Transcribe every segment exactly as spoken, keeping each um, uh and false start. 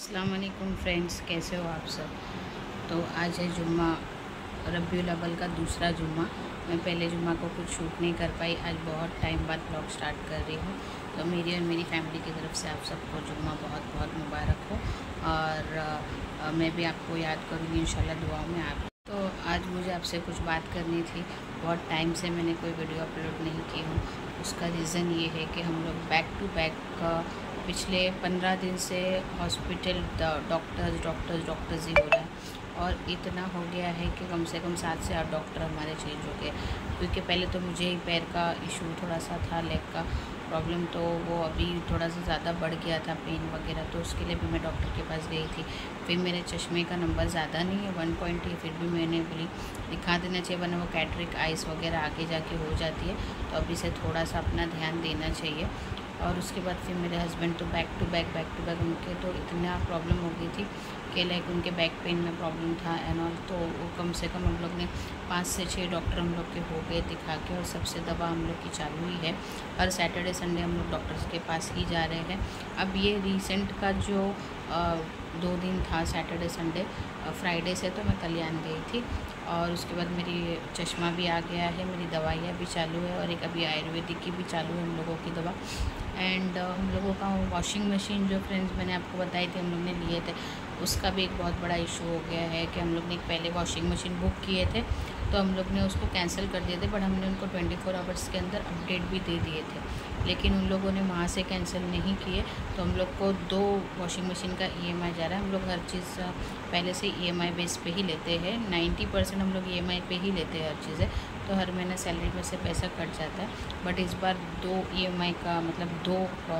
अस्सलाम वालेकुम फ्रेंड्स, कैसे हो आप सब। तो आज है जुम्मा, रबीउल अव्वल का दूसरा जुम्मा। मैं पहले जुम्मा को कुछ शूट नहीं कर पाई, आज बहुत टाइम बाद ब्लॉग स्टार्ट कर रही हूँ। तो मेरी और मेरी फैमिली की तरफ से आप सबको जुम्मा बहुत बहुत मुबारक हो। और आ, मैं भी आपको याद करूँगी इंशाल्लाह दुआओं में। आप तो आज मुझे आपसे कुछ बात करनी थी। बहुत टाइम से मैंने कोई वीडियो अपलोड नहीं की हूँ। उसका रीज़न ये है कि हम लोग बैक टू बैक पिछले पंद्रह दिन से हॉस्पिटल डॉक्टर्स डॉक्टर्स डॉक्टर्स ही हो रहा है। और इतना हो गया है कि कम से कम सात से आठ डॉक्टर हमारे चेंज हो गए। क्योंकि पहले तो मुझे ही पैर का इशू थोड़ा सा था, लेग का प्रॉब्लम, तो वो अभी थोड़ा सा ज़्यादा बढ़ गया था, पेन वगैरह। तो उसके लिए भी मैं डॉक्टर के पास गई थी। फिर मेरे चश्मे का नंबर ज़्यादा नहीं है, वन पॉइंट ही, फिर भी मैंने बोली दिखा देना चाहिए, वरना वो कैटरिक आइस वगैरह आगे जाके हो जाती है। तो अभी से थोड़ा सा अपना ध्यान देना चाहिए। और उसके बाद फिर मेरे हस्बैंड तो back to back back to back उनके तो इतना प्रॉब्लम हो गई थी कि लाइक उनके बैक पेन में प्रॉब्लम था एंड ऑल। तो वो कम से कम हम लोग ने पाँच से छः डॉक्टर हम लोग के हो गए दिखा के, और सबसे दवा हम लोग की चालू ही है। हर सैटरडे संडे हम लोग डॉक्टर्स के पास ही जा रहे हैं। अब ये रिसेंट का जो आ, दो दिन था सैटरडे संडे, फ्राइडे से तो मैं कल्याण गई थी। और उसके बाद मेरी चश्मा भी आ गया है, मेरी दवाइयाँ भी चालू है, और एक अभी आयुर्वेदिक की भी चालू है हम लोगों की दवा। एंड uh, हम लोगों का वॉशिंग मशीन जो फ्रेंड्स मैंने आपको बताई थी हम लोग ने लिए थे, उसका भी एक बहुत बड़ा इशू हो गया है कि हम लोग ने पहले वॉशिंग मशीन बुक किए थे, तो हम लोग ने उसको कैंसिल कर दिए थे। बट हमने उनको ट्वेंटी फोर आवर्स के अंदर अपडेट भी दे दिए थे, लेकिन उन लोगों ने वहाँ से कैंसिल नहीं किए। तो हम लोग को दो वॉशिंग मशीन का ईएमआई जा रहा है। हम लोग हर चीज़ पहले से ईएमआई बेस पे ही लेते हैं, नाइन्टी परसेंट हम लोग ईएमआई पे ही लेते हैं हर चीज़ें। तो हर महीना सैलरी में से पैसा कट जाता है। बट इस बार दो ईएमआई का मतलब दो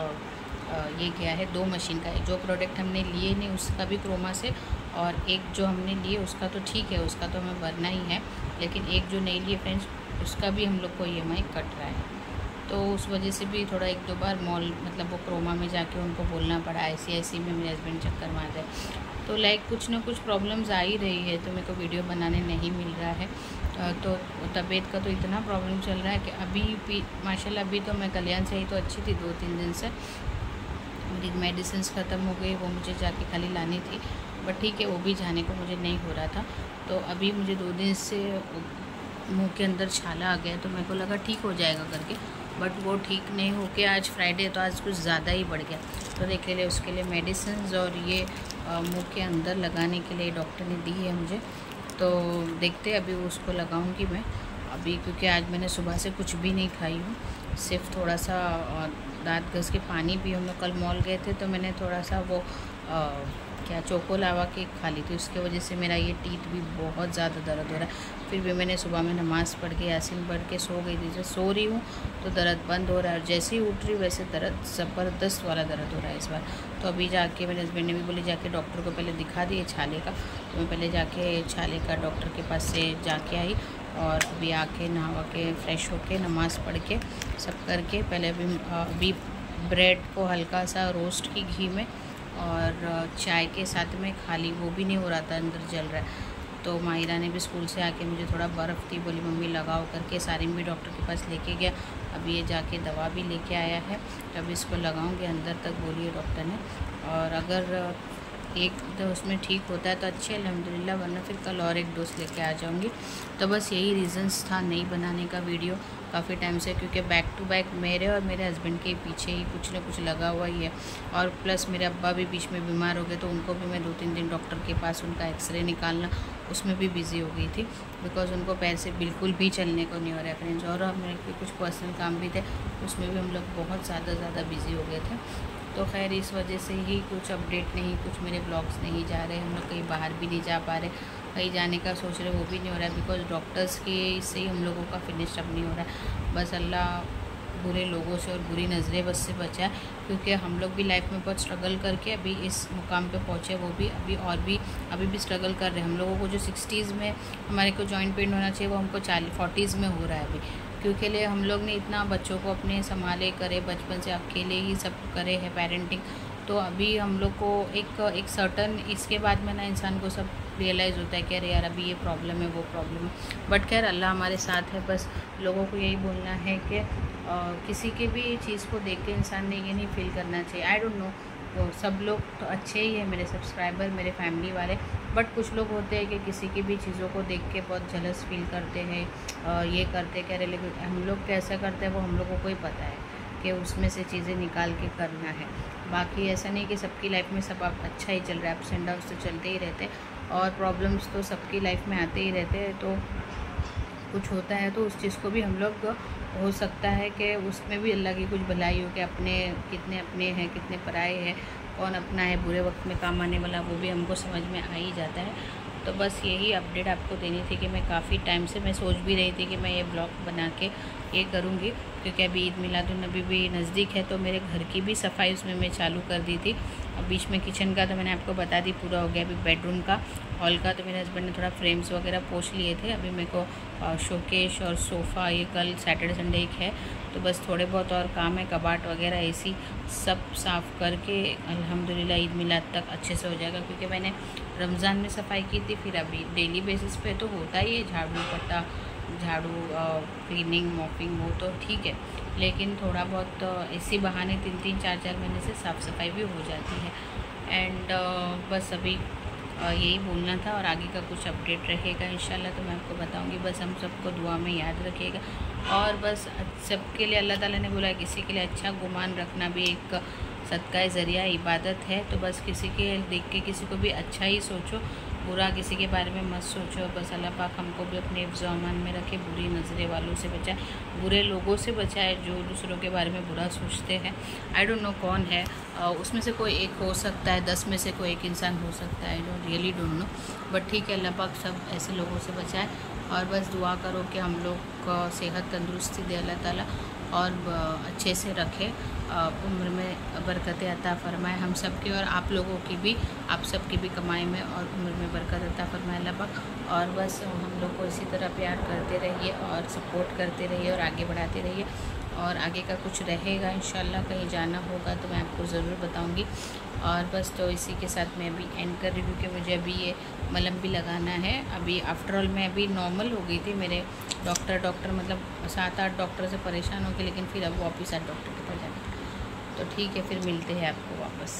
ये गया है, दो मशीन का। जो प्रोडक्ट हमने लिए नहीं उसका भी क्रोमा से, और एक जो हमने लिए उसका तो ठीक है, उसका तो हमें भरना ही है, लेकिन एक जो नहीं लिए फ्रेंड्स उसका भी हम लोग को ईएमआई कट रहा है। तो उस वजह से भी थोड़ा एक दो बार मॉल मतलब वो क्रोमा में जाके उनको बोलना पड़ा। आईसीआईसी में मेरे हस्बैंड चक्कर मार रहे। तो लाइक कुछ ना कुछ प्रॉब्लम्स आ ही रही है, तो मेरे को वीडियो बनाने नहीं मिल रहा है। तो तबीयत का तो इतना प्रॉब्लम चल रहा है कि अभी भी माशाल्लाह अभी तो मैं कल्याण से ही तो अच्छी थी, दो तीन दिन से मेरी मेडिसिन ख़त्म हो गई, वो मुझे जाके खाली लानी थी। बट ठीक है, वो भी जाने को मुझे नहीं हो रहा था। तो अभी मुझे दो दिन से मुंह के अंदर छाला आ गया, तो मेरे को लगा ठीक हो जाएगा करके, बट वो ठीक नहीं हो के आज फ्राइडे तो आज कुछ ज़्यादा ही बढ़ गया। तो देखे लिए उसके लिए मेडिसिन और ये मुंह के अंदर लगाने के लिए डॉक्टर ने दी है मुझे। तो देखते अभी उसको लगाऊंगी मैं अभी, क्योंकि आज मैंने सुबह से कुछ भी नहीं खाई हूँ, सिर्फ थोड़ा सा दांत घस के पानी भी। हम लोग कल मॉल गए थे तो मैंने थोड़ा सा वो आ, क्या चोको लावा केक खा ली थी, उसके वजह से मेरा ये टीथ भी बहुत ज़्यादा दर्द हो रहा है। फिर भी मैंने सुबह में नमाज़ पढ़ के यासीन पढ़ के सो गई थी। जब सो रही हूँ तो दर्द बंद हो रहा है, और जैसे ही उठ रही वैसे दर्द ज़बरदस्त वाला दर्द हो रहा है इस बार। तो अभी जाके मेरे हस्बैंड ने भी बोली जाके डॉक्टर को पहले दिखा दिए छाले का। तो मैं पहले जाके छाले का डॉक्टर के पास से जाके आई, और अभी आके नहा के फ्रेश होके नमाज़ पढ़ के सब करके पहले अभी अभी ब्रेड को हल्का सा रोस्ट की घी में और चाय के साथ में खाली, वो भी नहीं हो रहा था, अंदर जल रहा है। तो माहिरा ने भी स्कूल से आके मुझे थोड़ा बर्फ़ थी, बोली मम्मी लगाओ करके। सारिम भी डॉक्टर के पास लेके गया, अभी ये जाके दवा भी लेके आया है। तो अभी इसको लगाऊंगी अंदर तक, बोलिए डॉक्टर ने। और अगर एक डोज में ठीक होता है तो अच्छे अल्हम्दुलिल्लाह, वरना फिर कल और एक डोज लेके आ जाऊंगी। तो बस यही रीज़न्स था नहीं बनाने का वीडियो काफ़ी टाइम से, क्योंकि बैक टू बैक मेरे और मेरे हस्बैंड के पीछे ही कुछ ना कुछ लगा हुआ ही है। और प्लस मेरे अब्बा भी बीच में बीमार हो गए, तो उनको भी मैं दो तीन दिन डॉक्टर के पास उनका एक्सरे निकालना उसमें भी बिज़ी हो गई थी, बिकॉज़ उनको पैर से बिल्कुल भी चलने को नहीं हो रहा है फ्रेंड्स। और मेरे कुछ पर्सनल काम भी थे, उसमें भी हम लोग बहुत ज़्यादा ज़्यादा बिज़ी हो गए थे। तो खैर इस वजह से ही कुछ अपडेट नहीं, कुछ मेरे ब्लॉग्स नहीं जा रहे, हम लोग कहीं बाहर भी नहीं जा पा रहे, कहीं जाने का सोच रहे वो भी नहीं हो रहा है, बिकॉज डॉक्टर्स के इससे ही हम लोगों का फिनिश अप नहीं हो रहा है। बस अल्लाह बुरे लोगों से और बुरी नज़रें बस से बचा है, क्योंकि हम लोग भी लाइफ में बहुत स्ट्रगल करके अभी इस मुकाम पे पहुँचे, वो भी अभी और भी अभी भी स्ट्रगल कर रहे हैं। हम लोगों को जो सिक्सटीज़ में हमारे को जॉइंट पेन होना चाहिए, वो हमको चालीस फोर्टीज़ में हो रहा है अभी, क्योंकि लिए हम लोग ने इतना बच्चों को अपने संभाले करे, बचपन से अकेले ही सब करे है पेरेंटिंग। तो अभी हम लोग को एक एक सर्टन इसके बाद में ना इंसान को सब रियलाइज़ होता है कि अरे यार अभी ये प्रॉब्लम है वो प्रॉब्लम है। बट खैर अल्लाह हमारे साथ है। बस लोगों को यही बोलना है कि आ, किसी के भी चीज़ को देख के इंसान ने ये नहीं फील करना चाहिए, आई डोंट नो तो सब लोग तो अच्छे ही हैं, मेरे सब्सक्राइबर, मेरे फैमिली वाले, बट कुछ लोग होते हैं कि किसी की भी चीज़ों को देख के बहुत जलस फील करते हैं, ये करते कह रहे, लेकिन हम लोग कैसा करते हैं वो हम लोगों को ही पता है कि उसमें से चीज़ें निकाल के करना है। बाकी ऐसा नहीं कि सबकी लाइफ में सब आप अच्छा ही चल रहा है, अप्स एंड डाउन्स तो चलते ही रहते हैं और प्रॉब्लम्स तो सबकी लाइफ में आते ही रहते हैं। तो कुछ होता है तो उस चीज़ को भी हम लोग, हो सकता है कि उसमें भी अल्लाह की कुछ भलाई हो कि अपने कितने अपने हैं कितने पराए हैं, कौन अपना है, बुरे वक्त में काम आने वाला, वो भी हमको समझ में आ ही जाता है। तो बस यही अपडेट आपको देनी थी कि मैं काफ़ी टाइम से मैं सोच भी रही थी कि मैं ये ब्लॉग बना के ये करूँगी, क्योंकि अभी ईद मिलादुन्नबी भी नज़दीक है, तो मेरे घर की भी सफाई उसमें मैं चालू कर दी थी। अब बीच में किचन का तो मैंने आपको बता दी पूरा हो गया, अभी बेडरूम का, हॉल का तो मेरे हस्बैंड ने थोड़ा फ्रेम्स वगैरह पोंछ लिए थे। अभी मेरे को शोकेश और सोफ़ा, ये कल सैटरडे संडे एक है, तो बस थोड़े बहुत और काम है, कबाट वगैरह एसी सब साफ़ करके अल्हम्दुलिल्लाह ईद मिलाद तक अच्छे से हो जाएगा। क्योंकि मैंने रमज़ान में सफाई की थी, फिर अभी डेली बेसिस पे तो होता ही है, झाड़ू पट्टा, झाड़ू, क्लीनिंग, मॉपिंग, वो तो ठीक है, लेकिन थोड़ा बहुत इसी बहाने तीन तीन चार चार महीने से साफ़ सफाई भी हो जाती है। एंड बस अभी यही बोलना था, और आगे का कुछ अपडेट रहेगा इंशाल्लाह तो मैं आपको बताऊंगी। बस हम सबको दुआ में याद रखिएगा, और बस सबके लिए अल्लाह ताला ने बोला है किसी के लिए अच्छा गुमान रखना भी एक सदका ज़रिया इबादत है। तो बस किसी के देख के किसी को भी अच्छा ही सोचो, बुरा किसी के बारे में मत सोचो। बस अल्लाह पाक हमको भी अपने हिफ्ज़ अमान में रखे, बुरी नज़रें वालों से बचाए, बुरे लोगों से बचाए जो दूसरों के बारे में बुरा सोचते हैं। आई डोंट नो कौन है, उसमें से कोई एक हो सकता है, दस में से कोई एक इंसान हो सकता है, don't really don't know, but ठीक है, अल्लाह पाक सब ऐसे लोगों से बचाए। और बस दुआ करो कि हम लोग को सेहत तंदुरुस्ती दे अल्लाह ताला, और अच्छे से रखे, उम्र में बरकत अता फ़रमाए हम सब की, और आप लोगों की भी, आप सब की भी कमाई में और उम्र में बरकत अता फ़रमाए अल्लाह पाक। और बस हम लोग को इसी तरह प्यार करते रहिए और सपोर्ट करते रहिए और आगे बढ़ाते रहिए। और आगे का कुछ रहेगा इंशाल्लाह, कहीं जाना होगा तो मैं आपको ज़रूर बताऊंगी। और बस तो इसी के साथ मैं अभी एंड कर रही हूँ कि मुझे अभी ये मलहम भी लगाना है। अभी आफ्टर ऑल मैं अभी नॉर्मल हो गई थी, मेरे डॉक्टर डॉक्टर मतलब सात आठ डॉक्टर से परेशान हो गई, लेकिन फिर अब वापस आठ डॉक्टर के पास जाना, तो ठीक है, फिर मिलते हैं आपको वापस।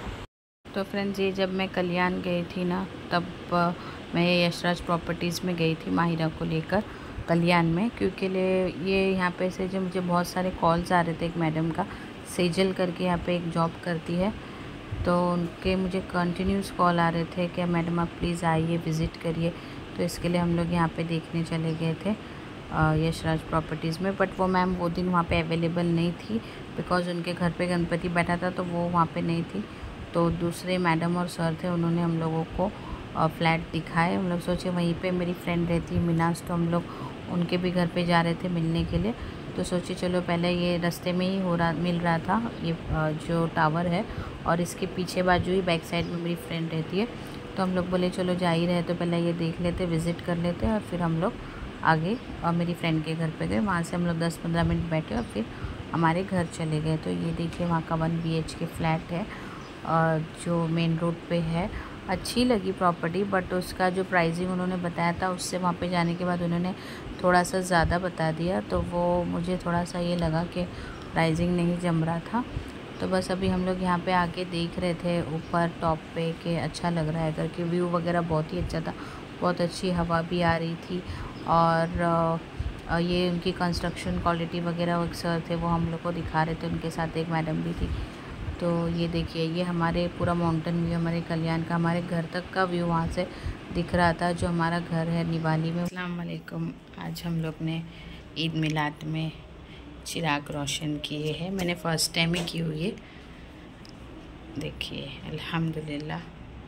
तो फ्रेंड्स, ये जब मैं कल्याण गई थी ना, तब मैं यशराज प्रॉपर्टीज़ में गई थी माहिरा को लेकर कल्याण में, क्योंकि ले ये यहाँ पे से जो मुझे बहुत सारे कॉल्स आ रहे थे। एक मैडम का, सेजल करके यहाँ पे एक जॉब करती है, तो उनके मुझे कंटिन्यूस कॉल आ रहे थे कि मैडम आप प्लीज़ आइए, विज़िट करिए। तो इसके लिए हम लोग यहाँ पे देखने चले गए थे यशराज प्रॉपर्टीज़ में, बट वो मैम वो दिन वहाँ पे अवेलेबल नहीं थी, बिकॉज़ उनके घर पे गणपति बैठा था, तो वो वहाँ पे नहीं थी। तो दूसरे मैडम और सर थे, उन्होंने हम लोगों को फ्लैट दिखाए। हम लोग सोचे वहीं पे मेरी फ्रेंड रहती है मिनाज, तो हम लोग उनके भी घर पे जा रहे थे मिलने के लिए। तो सोचे चलो, पहले ये रास्ते में ही हो रहा मिल रहा था ये जो टावर है, और इसके पीछे बाजू ही बैक साइड में मेरी फ्रेंड रहती है। तो हम लोग बोले चलो जा ही रहे तो पहले ये देख लेते, विज़िट कर लेते, और फिर हम लोग आगे और मेरी फ्रेंड के घर पे गए। वहाँ से हम लोग दस पंद्रह मिनट बैठे और फिर हमारे घर चले गए। तो ये देखिए वहाँ का one B H K flat है, और जो मेन रोड पे है। अच्छी लगी प्रॉपर्टी, बट उसका जो प्राइसिंग उन्होंने बताया था, उससे वहाँ पे जाने के बाद उन्होंने थोड़ा सा ज़्यादा बता दिया, तो वो मुझे थोड़ा सा ये लगा कि प्राइसिंग नहीं जम रहा था। तो बस अभी हम लोग यहाँ पे आके देख रहे थे ऊपर टॉप पे कि अच्छा लग रहा है करके, व्यू वगैरह बहुत ही अच्छा था, बहुत अच्छी हवा भी आ रही थी। और ये उनकी कंस्ट्रक्शन क्वालिटी वगैरह एक सर थे, वो हम लोग को दिखा रहे थे, उनके साथ एक मैडम भी थी। तो ये देखिए, ये हमारे पूरा माउंटेन व्यू, हमारे कल्याण का, हमारे घर तक का व्यू वहाँ से दिख रहा था, जो हमारा घर है निवाली में। अस्सलाम वालेकुम। आज हम लोग ने ईद मिलाद में चिराग रोशन किए हैं, मैंने फ़र्स्ट टाइम ही की हुई है, देखिए अल्हम्दुलिल्लाह।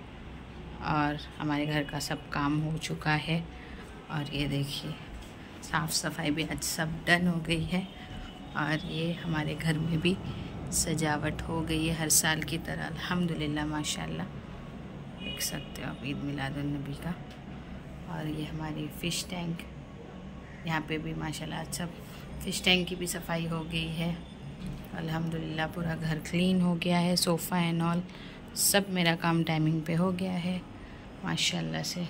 और हमारे घर का सब काम हो चुका है, और ये देखिए साफ़ सफाई भी आज सब डन हो गई है। और ये हमारे घर में भी सजावट हो गई है हर साल की तरह, अल्हम्दुलिल्लाह माशाल्लाह, देख सकते हो आप ईद मिलादुन्नबी का। और ये हमारी फ़िश टैंक, यहाँ पे भी माशाल्लाह सब फ़िश टैंक की भी सफाई हो गई है, अल्हम्दुलिल्लाह। पूरा घर क्लीन हो गया है, सोफ़ा एंड ऑल सब मेरा काम टाइमिंग पे हो गया है माशाल्लाह से।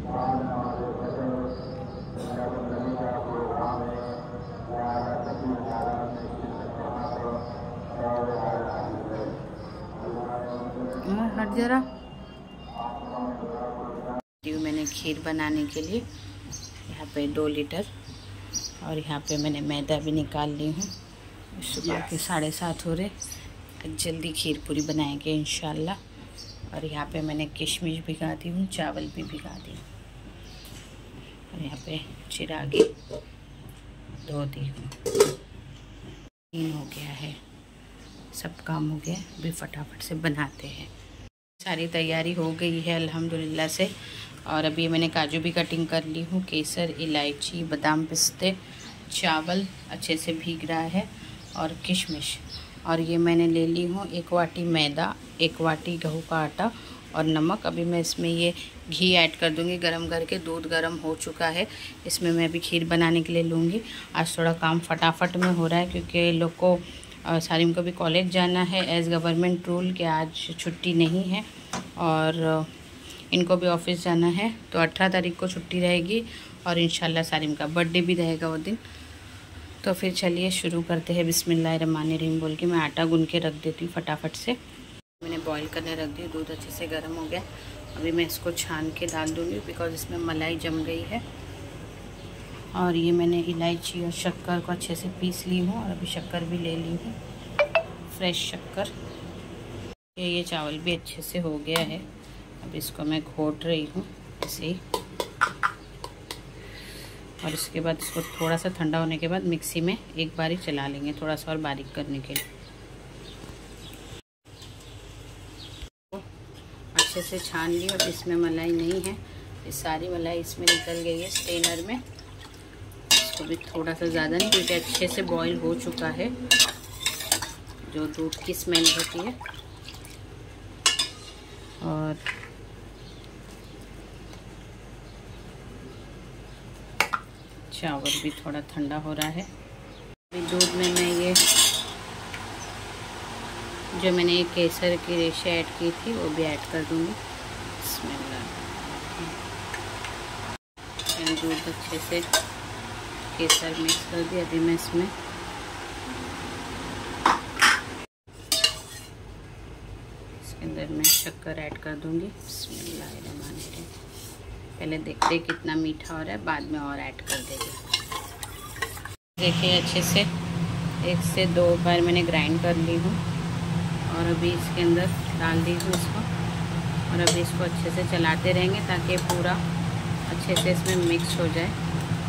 हट जरा। मैंने खीर बनाने के लिए यहाँ पे दो लीटर और यहाँ पे मैंने मैदा भी निकाल ली हूँ। सुबह के साढ़े सात हो रहे, जल्दी खीर पूरी बनाएंगे इंशाल्लाह। और यहाँ पे मैंने किशमिश भिगा दी हूँ, चावल भी भिगा दी हूँ और यहाँ पे चिरागी धो दी हूँ। तीन हो गया है, सब काम हो गया, अभी फटाफट से बनाते हैं। सारी तैयारी हो गई है अल्हम्दुलिल्लाह से। और अभी मैंने काजू भी कटिंग कर ली हूँ, केसर, इलायची, बादाम, पिस्ते, चावल अच्छे से भीग रहा है और किशमिश। और ये मैंने ले ली हूँ एक वाटी मैदा, एक वाटी गेहूं का आटा और नमक। अभी मैं इसमें ये घी ऐड कर दूँगी गरम करके। दूध गरम हो चुका है, इसमें मैं अभी खीर बनाने के लिए लूँगी। आज थोड़ा काम फटाफट में हो रहा है क्योंकि लोग को सारिम को भी कॉलेज जाना है एज़ गवर्नमेंट रूल कि आज छुट्टी नहीं है और इनको भी ऑफिस जाना है। तो अठारह तारीख को छुट्टी रहेगी और इंशाल्लाह सारिम का बर्थडे भी रहेगा वो दिन। तो फिर चलिए शुरू करते हैं बिस्मिल्लाहिर्रहमानिर्रहीम बोल के। मैं आटा गूंद के रख देती हूँ फटाफट से। मैंने बॉईल करने रख दी, दूध अच्छे से गर्म हो गया। अभी मैं इसको छान के डाल दूँगी बिकॉज इसमें मलाई जम गई है। और ये मैंने इलायची और शक्कर को अच्छे से पीस ली हूँ और अभी शक्कर भी ले ली हूँ, फ्रेश शक्कर। ये ये चावल भी अच्छे से हो गया है। अब इसको मैं घोट रही हूँ ऐसे ही। और इसके बाद इसको थोड़ा सा ठंडा होने के बाद मिक्सी में एक बार ही चला लेंगे, थोड़ा सा और बारीक करने के लिए। अच्छे से छान ली और इसमें मलाई नहीं है, ये सारी मलाई इसमें निकल गई है स्ट्रेनर में। इसको भी थोड़ा सा ज़्यादा नहीं क्योंकि अच्छे से बॉईल हो चुका है, जो दूध की स्मेल होती है। और चावल भी थोड़ा ठंडा हो रहा है। अभी दूध में मैं ये जो मैंने ये केसर की रेशे ऐड की थी वो भी ऐड कर दूँगी। इसमें दूध अच्छे से केसर मिक्स कर दिया। अभी मैं इसमें इसके अंदर मैं शक्कर ऐड कर दूँगी। बिस्मिल्लाहिर्रहमानिर्रहीम। पहले देखते हैं कितना मीठा हो रहा है, बाद में और ऐड कर देंगे। देखिए अच्छे से एक से दो बार मैंने ग्राइंड कर ली हूँ और अभी इसके अंदर डाल दी हूँ इसको। और अभी इसको अच्छे से चलाते रहेंगे ताकि पूरा अच्छे से इसमें मिक्स हो जाए।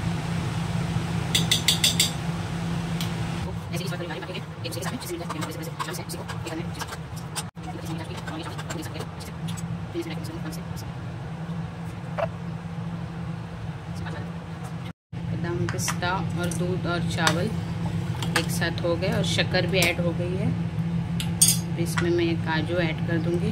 बादाम, पिस्ता और दूध और चावल एक साथ हो गए और शक्कर भी ऐड हो गई है। इसमें मैं काजू ऐड कर दूंगी।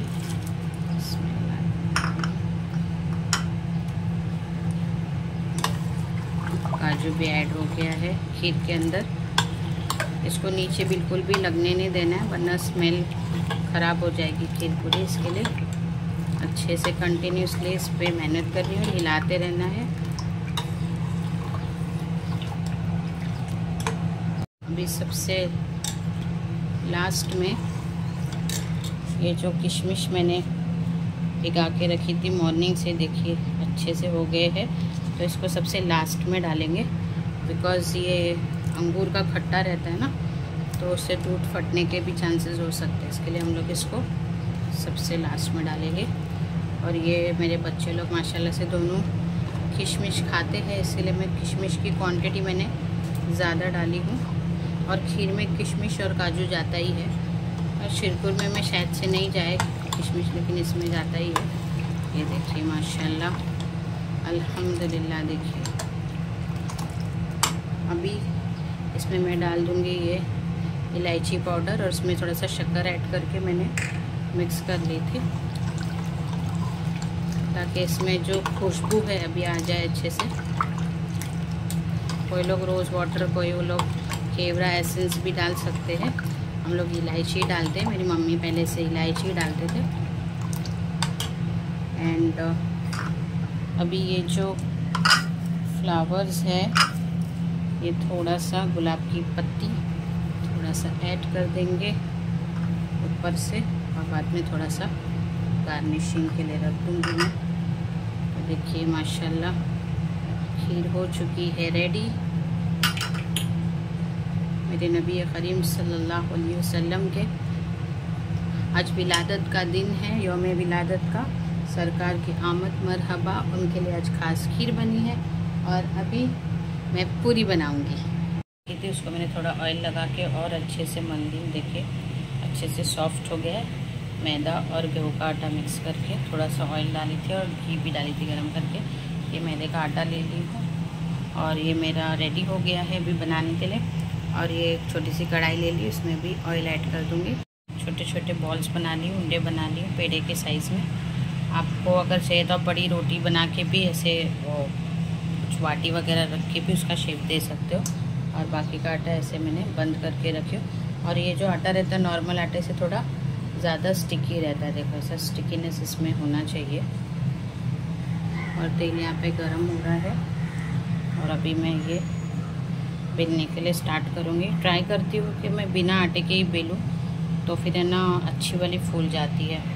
काजू भी ऐड हो गया है खीर के अंदर। इसको नीचे बिल्कुल भी लगने नहीं देना है वरना स्मेल ख़राब हो जाएगी खीर पूरी। इसके लिए अच्छे से कंटिन्यूसली इस पर मेहनत कर रही हूँ, हिलाते रहना है। अभी सबसे लास्ट में ये जो किशमिश मैंने भिगा के रखी थी मॉर्निंग से, देखिए अच्छे से हो गए हैं। तो इसको सबसे लास्ट में डालेंगे बिकॉज़ ये अंगूर का खट्टा रहता है ना, तो उससे दूध फटने के भी चांसेस हो सकते हैं। इसके लिए हम लोग इसको सबसे लास्ट में डालेंगे। और ये मेरे बच्चे लोग माशाल्लाह से दोनों किशमिश खाते हैं, इसलिए मैं किशमिश की क्वांटिटी मैंने ज़्यादा डाली हूँ। और खीर में किशमिश और काजू जाता ही है, और शिरकुर में मैं शायद से नहीं जाए किशमिश, लेकिन इसमें जाता ही है। ये देखिए माशाल्लाह अल्हम्दुलिल्लाह। देखिए अभी इसमें मैं डाल दूँगी ये इलायची पाउडर और इसमें थोड़ा सा शक्कर ऐड करके मैंने मिक्स कर ली थी ताकि इसमें जो खुशबू है अभी आ जाए अच्छे से। कोई लोग रोज़ वाटर, कोई वो लोग केवड़ा एसेंस भी डाल सकते हैं। हम लोग इलायची डालते हैं, मेरी मम्मी पहले से इलायची डालते थे। एंड अभी ये जो फ्लावर्स है, ये थोड़ा सा गुलाब की पत्ती थोड़ा सा ऐड कर देंगे ऊपर से, और बाद में थोड़ा सा गार्निशिंग के लिए रख दूँगी मैं। तो देखिए माशाल्लाह खीर हो चुकी है रेडी। मेरे नबी करीम सल्लल्लाहु अलैहि वसल्लम के आज विलादत का दिन है, यौम विलादत का। सरकार की आमद मरहबा, उनके लिए आज खास खीर बनी है। और अभी मैं पूरी बनाऊंगी। देखिए उसको मैंने थोड़ा ऑयल लगा के और अच्छे से मल दी। देखिए अच्छे से सॉफ्ट हो गया है। मैदा और गेहूं का आटा मिक्स करके थोड़ा सा ऑयल डाली थी और घी भी डाली थी गरम करके। ये मैदे का आटा ले ली हूँ और ये मेरा रेडी हो गया है अभी बनाने के लिए। और ये एक छोटी सी कढ़ाई ले ली, उसमें भी ऑयल ऐड कर दूँगी। छोटे छोटे बॉल्स बना ली, उंडे बना ली पेड़े के साइज़ में। आपको अगर चाहिए तो बड़ी रोटी बना के भी ऐसे कुछ वाटी वगैरह रख के भी उसका शेप दे सकते हो। और बाकी का आटा ऐसे मैंने बंद करके रखी हो। और ये जो आटा रहता है नॉर्मल आटे से थोड़ा ज़्यादा स्टिकी रहता है। देखो ऐसा स्टिकीनेस इसमें होना चाहिए। और तेल यहाँ पे गरम हो रहा है और अभी मैं ये बेलने के लिए स्टार्ट करूँगी। ट्राई करती हूँ कि मैं बिना आटे के ही बेलूँ, तो फिर है ना अच्छी वाली फूल जाती है।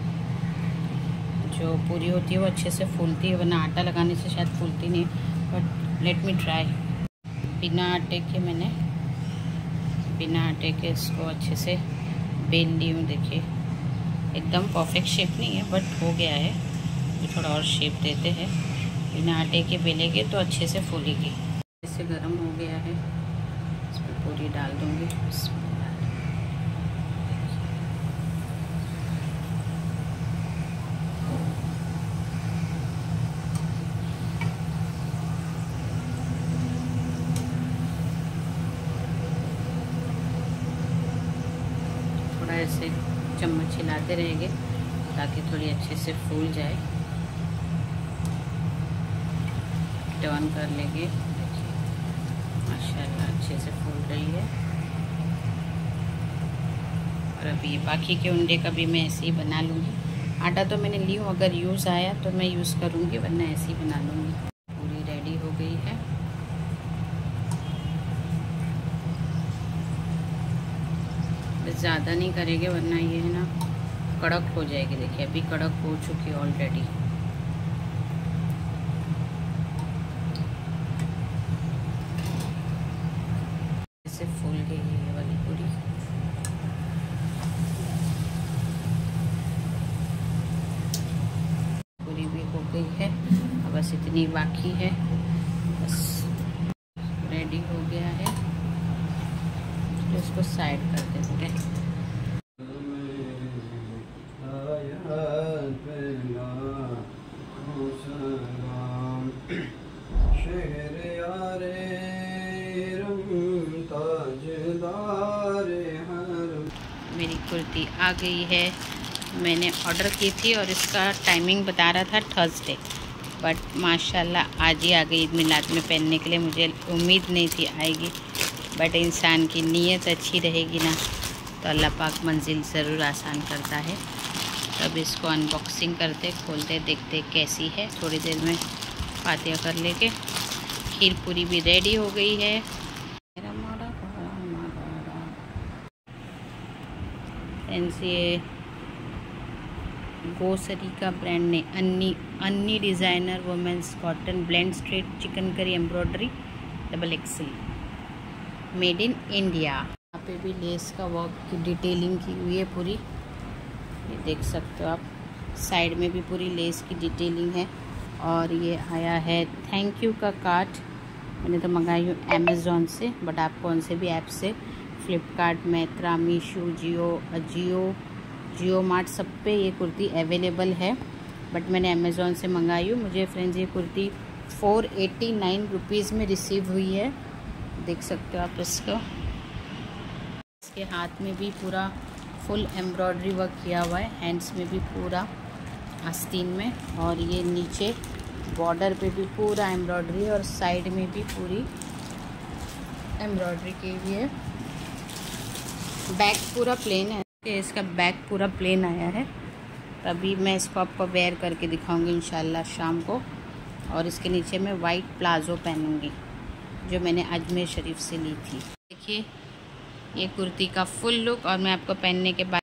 जो पूरी होती है वो अच्छे से फूलती है, वरना आटा लगाने से शायद फूलती नहीं। But let me try. बिना आटे के मैंने बिना आटे के इसको अच्छे से बेल ली हूँ। देखिए एकदम परफेक्ट शेप नहीं है बट हो गया है। तो थोड़ा और शेप देते हैं। बिना आटे के बेलेंगे तो अच्छे से फूलेगी। ऐसे गर्म हो गया है, इसमें पूरी डाल दूँगी। ऐसे चम्मच हिलाते रहेंगे ताकि थोड़ी अच्छे से फूल जाए। टर्न कर लेंगे। देखिए माशाल्लाह अच्छे से फूल रही है। और अभी बाकी के उंडे का भी मैं ऐसे ही बना लूँगी। आटा तो मैंने ली हूँ, अगर यूज़ आया तो मैं यूज़ करूँगी, वरना ऐसे ही बना लूँगी। पूरी रेडी हो गई है। ज़्यादा नहीं करेंगे वरना ये है ना कड़क हो जाएगी। देखिए अभी कड़क हो चुकी है ऑलरेडी। ऐसे फूल गई है ये वाली पूरी। पूरी भी हो गई है, अब बस इतनी बाकी है, बस रेडी हो गया है। तो इसको साइड कर देते हैं। मेरी कुर्ती आ गई है। मैंने ऑर्डर की थी और इसका टाइमिंग बता रहा था थर्सडे, बट माशाल्लाह आज ही आ गई ईद मिलाद में पहनने के लिए। मुझे उम्मीद नहीं थी आएगी, बट इंसान की नीयत अच्छी रहेगी ना तो अल्लाह पाक मंजिल ज़रूर आसान करता है। तब इसको अनबॉक्सिंग करते, खोलते, देखते कैसी है। थोड़ी देर में फातिहा कर लेके। खीर पूरी भी रेडी हो गई है। फ्रेंड्स ये गोसरी का ब्रांड ने Anni Anni designer women's cotton blend straight chikankari embroidery double XL made in India. यहाँ पे भी लेस का वर्क की डिटेलिंग की हुई है पूरी, ये देख सकते हो आप। साइड में भी पूरी लेस की डिटेलिंग है। और ये आया है थैंक यू का कार्ड। मैंने तो मंगाई हूँ अमेज़ॉन से, बट आप कौन से भी ऐप से, फ्लिपकार्ट, मैत्रा, मीशो, जियो, अजियो, जियो मार्ट, सब पे ये कुर्ती अवेलेबल है। बट मैंने अमेज़ॉन से मंगाई हूँ। मुझे फ्रेंड्स ये kurti four eighty nine rupees में रिसीव हुई है। देख सकते हो आप इसको। इसके हाथ में भी पूरा फुल एम्ब्रॉयडरी वर्क किया हुआ है, हैंड्स में भी पूरा आस्तीन में, और ये नीचे बॉर्डर पे भी पूरा एम्ब्रॉयडरी है और साइड में भी पूरी एम्ब्रॉयडरी की हुई है। बैक पूरा प्लेन है, इसका बैक पूरा प्लेन आया है। तभी मैं इसको आपको वेयर करके दिखाऊंगी इंशाल्लाह शाम को। और इसके नीचे मैं वाइट प्लाज़ो पहनूंगी जो मैंने अजमेर शरीफ से ली थी। देखिए ये कुर्ती का फुल लुक, और मैं आपको पहनने के बाद